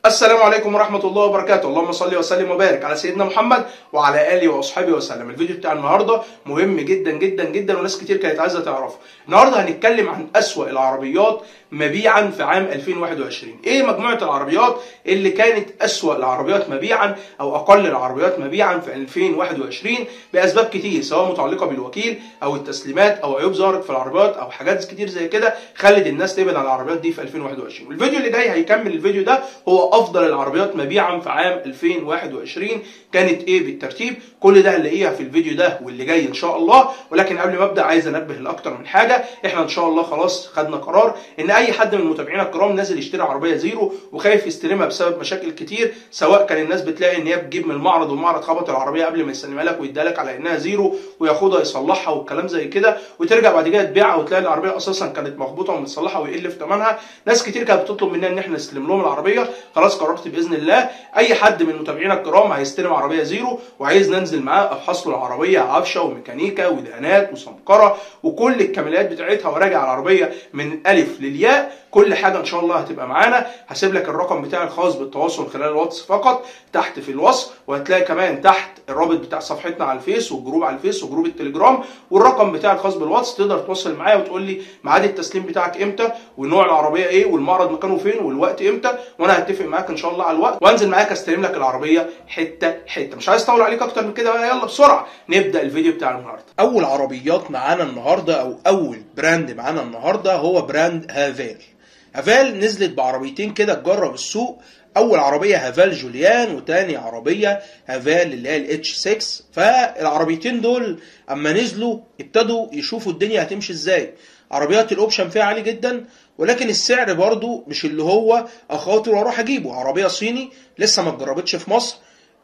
السلام عليكم ورحمة الله وبركاته. اللهم صل وسلم وبارك على سيدنا محمد وعلى آله وأصحابه وسلم. الفيديو بتاع النهاردة مهم جدا جدا جدا وناس كتير كانت عايزة تعرفه. النهاردة هنتكلم عن أسوأ العربيات مبيعا في عام 2021. ايه مجموعة العربيات اللي كانت أسوأ العربيات مبيعا او اقل العربيات مبيعا في 2021 بأسباب كتير، سواء متعلقة بالوكيل او التسليمات او عيوب ظهرت في العربيات او حاجات كتير زي كده خلت الناس تبعد عن العربيات دي في 2021. والفيديو اللي جاي هيكمل الفيديو ده، هو افضل العربيات مبيعا في عام 2021 كانت ايه بالترتيب. كل ده هنلاقيها في الفيديو ده واللي جاي ان شاء الله. ولكن قبل ما ابدا عايز انبه لاكتر من حاجه. احنا ان شاء الله خلاص خدنا قرار ان اي حد من متابعينا الكرام نازل يشتري عربيه زيرو وخايف يستلمها بسبب مشاكل كتير، سواء كان الناس بتلاقي ان هي بتجيب من المعرض والمعرض خبط العربيه قبل ما يسلمها لك ويديها لك على انها زيرو وياخدها يصلحها والكلام زي كده، وترجع بعد كده تبيعها وتلاقي العربيه اساسا كانت مخبوطه ومتصلحه ويقل في ثمنها. ناس كتير كانت بتطلب مننا ان احنا نستلم لهم العربيه. خلاص قررت باذن الله اي حد من متابعينا الكرام هيستلم عربيه زيرو وعايز ننزل معاه افحص له العربيه عفشه وميكانيكا ودهانات وسمكره وكل الكماليات بتاعتها وراجع العربيه من الالف للياء، كل حاجه ان شاء الله هتبقى معانا. هسيب لك الرقم بتاعي الخاص بالتواصل خلال الواتس فقط تحت في الوصف، وهتلاقي كمان تحت الرابط بتاع صفحتنا على الفيس والجروب على الفيس وجروب التليجرام والرقم بتاعي الخاص بالواتس. تقدر تتواصل معايا وتقول لي ميعاد التسليم بتاعك امتى ونوع العربيه ايه والمعرض مكانه فين والوقت امتى، وانا هتفق معاك ان شاء الله على الوقت وانزل معاك استلم لك العربيه حته حته. مش عايز اطول عليك اكتر من كده بقى، يلا بسرعه نبدا الفيديو بتاع النهارده. اول عربيات معانا النهارده او اول براند معانا النهارده هو براند هافال. هافال نزلت بعربيتين كده تجرب السوق. اول عربيه هافال جوليان وتاني عربيه هافال اللي هي الاتش 6. فالعربيتين دول اما نزلوا ابتدوا يشوفوا الدنيا هتمشي ازاي. عربيات الاوبشن فيها عالي جدا، ولكن السعر برضو مش اللي هو اخاطر واروح اجيبه. عربيه صيني لسه ما اتجربتش في مصر،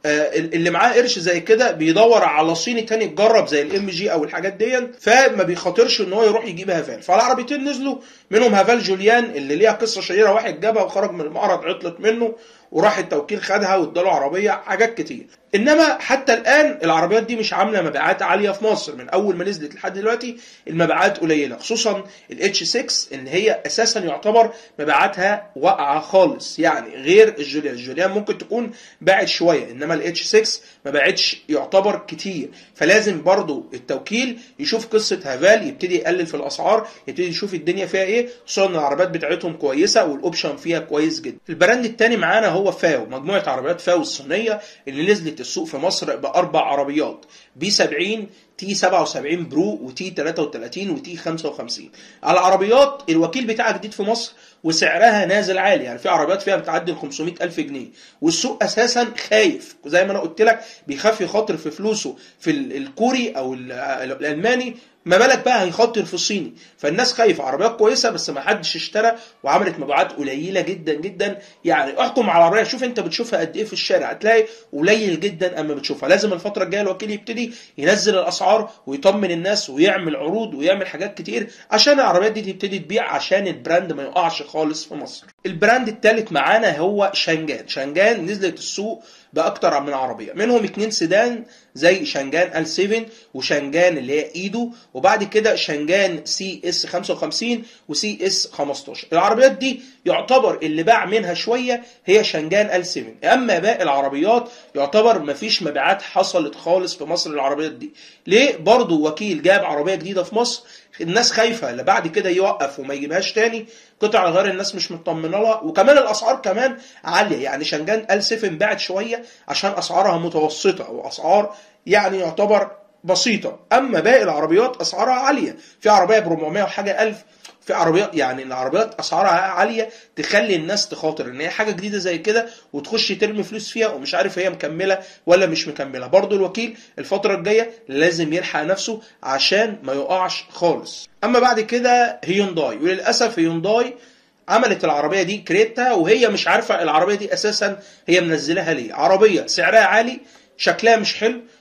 اللي معاه قرش زي كده بيدور على صيني تاني يتجرب زي الام جي او الحاجات دي، فما بيخاطرش ان هو يروح يجيب هافال. فالعربيتين نزلوا منهم هافال جوليان اللي ليها قصه شهيره، واحد جابها وخرج من المعرض عطلت منه وراح التوكيل خدها واداله عربيه، حاجات كتير. انما حتى الان العربيات دي مش عامله مبيعات عاليه في مصر. من اول ما نزلت لحد دلوقتي المبيعات قليله، خصوصا الاتش 6 ان هي اساسا يعتبر مبيعاتها واقعه خالص، يعني غير الجوليان. الجوليان ممكن تكون باعت شويه، انما الاتش 6 ما باعتش يعتبر كتير. فلازم برضو التوكيل يشوف قصه هافال، يبتدي يقلل في الاسعار، يبتدي يشوف الدنيا فيها ايه، خصوصا ان العربيات بتاعتهم كويسه والاوبشن فيها كويس جدا. البراند الثاني معانا هو فاو، مجموعه عربيات فاو الصينيه اللي نزلت السوق في مصر باربع عربيات: بي 70، تي 77 برو، وتي 33، وتي 55. العربيات الوكيل بتاعها جديد في مصر وسعرها نازل عالي، يعني في عربيات فيها بتعدي ال 500,000 جنيه، والسوق اساسا خايف زي ما انا قلت لك، بيخاف يخاطر في فلوسه في الكوري او الالماني، ما بالك بقى هيخاطر في الصيني. فالناس خايفه. عربيات كويسه بس ما حدش اشترى وعملت مبيعات قليله جدا جدا. يعني احكم على العربيه، شوف انت بتشوفها قد ايه في الشارع، هتلاقي قليل جدا اما بتشوفها. لازم الفتره الجايه الوكيل يبتدي ينزل الاسعار ويطمن الناس ويعمل عروض ويعمل حاجات كتير عشان العربيات دي تبتدي تبيع، عشان البراند ما يقعش خالص في مصر. البراند الثالث معانا هو شانجان. شانجان نزلت السوق باكتر من عربيه، منهم 2 سيدان زي شانجان ال7 وشانجان اللي هي ايدو، وبعد كده شانجان سي اس 55 وسي اس 15. العربيات دي يعتبر اللي باع منها شويه هي شانجان ال7، اما باقي العربيات يعتبر مفيش مبيعات حصلت خالص في مصر للعربيات دي. ليه؟ برضو وكيل جاب عربيه جديده في مصر، الناس خايفه اللي بعد كده يوقف وما يجيبهاش تاني، قطع الغيار الناس مش مطمنه لها، وكمان الاسعار كمان عاليه. يعني شانجان ال7 باعت شويه عشان اسعارها متوسطه او اسعار يعني يعتبر بسيطه، اما باقي العربيات اسعارها عاليه. في عربيه ب 400 وحاجه الف، في عربيات يعني العربيات اسعارها عاليه تخلي الناس تخاطر ان هي حاجه جديده زي كده وتخش ترمي فلوس فيها ومش عارف هي مكمله ولا مش مكمله. برضو الوكيل الفتره الجايه لازم يلحق نفسه عشان ما يقعش خالص. اما بعد كده هيونداي، وللاسف هيونداي عملت العربيه دي كريتا وهي مش عارفه العربيه دي اساسا هي منزلها ليه. عربيه سعرها عالي، شكلها مش حلو،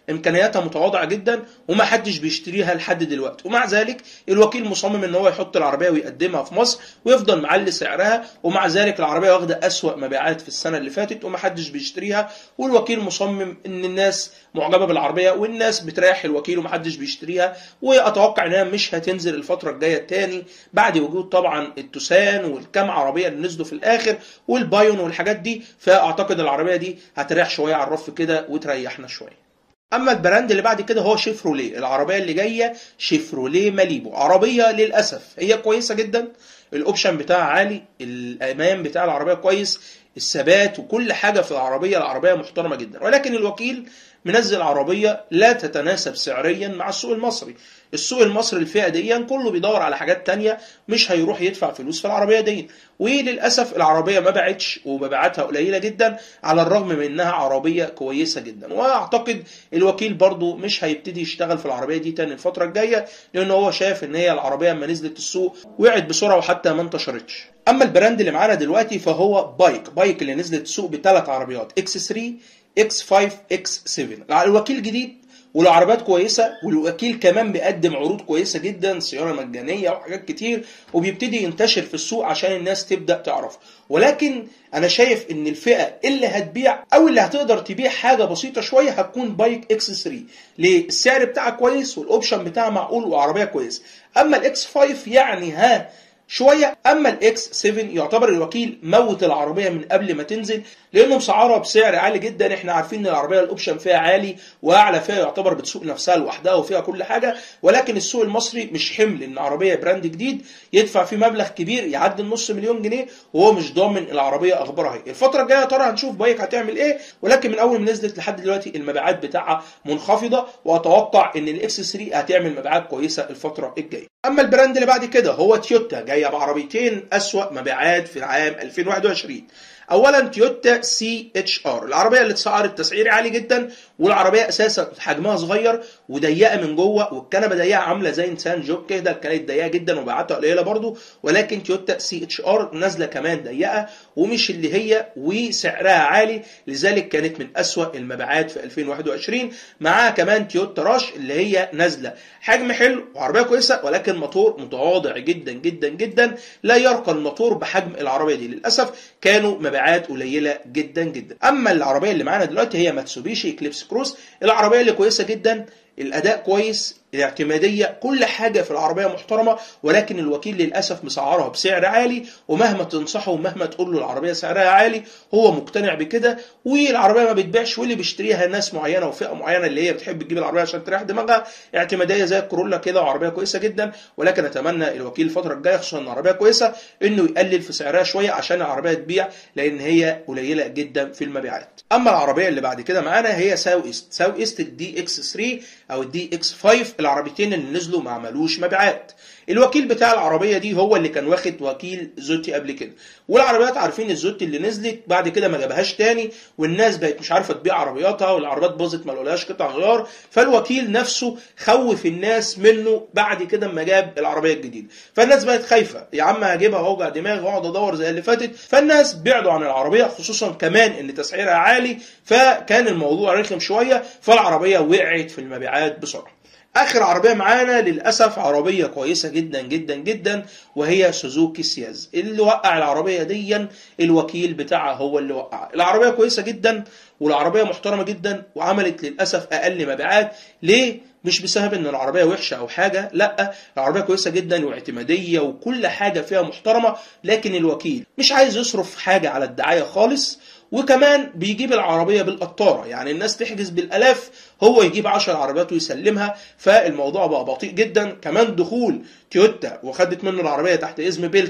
امكانياتها متواضعه جدا وما حدش بيشتريها لحد دلوقتي، ومع ذلك الوكيل مصمم ان هو يحط العربيه ويقدمها في مصر ويفضل معلي سعرها، ومع ذلك العربيه واخده اسوأ مبيعات في السنه اللي فاتت وما حدش بيشتريها، والوكيل مصمم ان الناس معجبه بالعربيه والناس بتريح الوكيل وما حدش بيشتريها، واتوقع انها مش هتنزل الفتره الجايه تاني بعد وجود طبعا التوسان والكام عربيه اللي نزلوا في الاخر والبايون والحاجات دي. فاعتقد العربيه دي هتريح شويه على الرف كده وتريحنا شويه. اما البراند اللي بعد كده هو شيفروليه. العربيه اللي جايه شيفروليه ماليبو، عربيه للاسف هي كويسه جدا، الاوبشن بتاعها عالي، الامان بتاع العربيه كويس، الثبات وكل حاجه في العربيه محترمه جدا، ولكن الوكيل منزل عربيه لا تتناسب سعريا مع السوق المصري. السوق المصري الفئه دي كله بيدور على حاجات تانية، مش هيروح يدفع فلوس في العربيه دي، وللاسف العربيه ما باعتش ومبيعاتها قليله جدا على الرغم من انها عربيه كويسه جدا. واعتقد الوكيل برضو مش هيبتدي يشتغل في العربيه دي تاني الفتره الجايه، لان هو شاف ان هي العربيه لما نزلت السوق وقعت بسرعه وحتى ما انتشرتش. اما البراند اللي معانا دلوقتي فهو بايك اللي نزلت السوق بثلاث عربيات اكس 3 اكس 5 اكس 7. الوكيل جديد والعربيات كويسه، والوكيل كمان بيقدم عروض كويسه جدا، صيانه مجانيه وحاجات كتير، وبيبتدي ينتشر في السوق عشان الناس تبدا تعرف. ولكن انا شايف ان الفئه اللي هتبيع او اللي هتقدر تبيع حاجه بسيطه شويه هتكون بايك اكس 3. ليه؟ السعر بتاعها كويس والاوبشن بتاعها معقول وعربيه كويسه. اما الاكس 5 يعني شويه، اما الاكس 7 يعتبر الوكيل موت العربيه من قبل ما تنزل، لانه مسعرها بسعر عالي جدا. احنا عارفين ان العربيه الاوبشن فيها عالي واعلى فيها يعتبر بتسوق نفسها لوحدها وفيها كل حاجه، ولكن السوق المصري مش حمل ان عربيه براند جديد يدفع فيه مبلغ كبير يعدي النص مليون جنيه وهو مش ضامن العربيه اخبارها ايه. الفتره الجايه ترى هنشوف بايك هتعمل ايه، ولكن من اول ما نزلت لحد دلوقتي المبيعات بتاعها منخفضه، واتوقع ان الاكس 3 هتعمل مبيعات كويسه الفتره الجايه. اما البراند اللي بعد كده هو تويوتا، جايه بعربيتين اسوأ مبيعات في العام 2021. اولا تويوتا سي اتش ار، العربيه اللي اتسعرت تسعير عالي جدا، والعربيه اساسا حجمها صغير وضيقه من جوه، والكنبه ضيقه عامله زي انسان جوب كده، كانت ضيقه جدا ومبيعاتها قليله برضو. ولكن تويوتا سي اتش ار نازله كمان ضيقه ومش اللي هي، وسعرها عالي، لذلك كانت من اسوأ المبيعات في 2021. معاها كمان تويوتا راش اللي هي نازله حجم حلو وعربيه كويسه، ولكن موتور متواضع جدا جدا جدا، لا يرقى الموتور بحجم العربيه دي. للاسف كانوا مبيعات قليله جدا جدا. اما العربيه اللي معانا دلوقتي هي ماتسوبيشي اكليبس كروس، العربيه اللي كويسه جدا، الاداء كويس، الاعتماديه، كل حاجه في العربيه محترمه، ولكن الوكيل للاسف مسعرها بسعر عالي، ومهما تنصحه ومهما تقول له العربيه سعرها عالي هو مقتنع بكده، والعربيه ما بتبيعش، واللي بيشتريها ناس معينه وفئه معينه اللي هي بتحب تجيب العربيه عشان تريح دماغها. اعتماديه زي الكورولا كده وعربيه كويسه جدا، ولكن اتمنى الوكيل الفتره الجايه خصوصا ان العربيه كويسه انه يقلل في سعرها شويه عشان العربيه تبيع، لان هي قليله جدا في المبيعات. اما العربيه اللي بعد كده معانا هي ساو ايست الدي اكس 3 او الدي اكس 5، العربيتين اللي نزلوا ما عملوش مبيعات. الوكيل بتاع العربيه دي هو اللي كان واخد وكيل زوتي قبل كده، والعربيات عارفين الزوتي اللي نزلت بعد كده ما جابهاش تاني، والناس بقت مش عارفه تبيع عربياتها، والعربيات باظت ما لقولهاش قطع غيار، فالوكيل نفسه خوف الناس منه بعد كده اما جاب العربيه الجديده. فالناس بقت خايفه، يا عم هجيبها واوجع دماغي واقعد ادور زي اللي فاتت، فالناس بعدوا عن العربيه، خصوصا كمان ان تسعيرها عالي، فكان الموضوع رخم شويه، فالعربيه وقعت في المبيعات بسرعه. اخر عربيه معانا للاسف عربيه كويسه جدا جدا جدا، وهي سوزوكي سياز. اللي وقع العربيه دي الوكيل بتاعها هو اللي وقع. العربيه كويسه جدا والعربيه محترمه جدا، وعملت للاسف اقل مبيعات. ليه؟ مش بسبب ان العربيه وحشه او حاجه، لا، العربيه كويسه جدا واعتماديه وكل حاجه فيها محترمه، لكن الوكيل مش عايز يصرف حاجه على الدعايه خالص، وكمان بيجيب العربيه بالقطاره، يعني الناس تحجز بالالاف هو يجيب 10 عربيات ويسلمها، فالموضوع بقى بطيء جدا. كمان دخول تويوتا وخدت منه العربيه تحت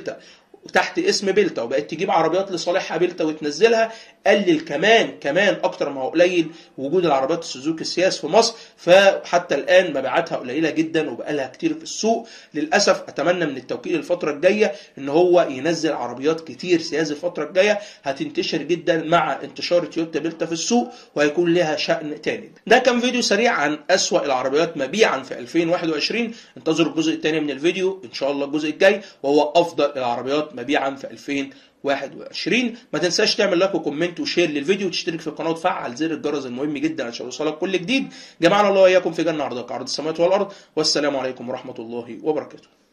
اسم بيلتا وبقت تجيب عربيات لصالحها بيلتا وتنزلها، قلل كمان اكتر ما هو قليل وجود العربيات السوزوكي سياز في مصر، فحتى الان مبيعاتها قليله جدا وبقالها كتير في السوق. للاسف اتمنى من التوكيل الفتره الجايه ان هو ينزل عربيات كتير سياز الفتره الجايه، هتنتشر جدا مع انتشار تويوتا بيلتا في السوق وهيكون لها شأن تاني. ده كان فيديو سريع عن اسوأ العربيات مبيعا في 2021. انتظروا الجزء الثاني من الفيديو ان شاء الله الجزء الجاي، وهو افضل العربيات مبيعا في 2021. 2021. ما تنساش تعمل لايك وكومنت وشير للفيديو وتشترك في القناه وتفعل زر الجرس المهم جدا عشان يوصلك كل جديد. جمعنا الله واياكم في جنه عرضها كعرض السماوات والارض، والسلام عليكم ورحمه الله وبركاته.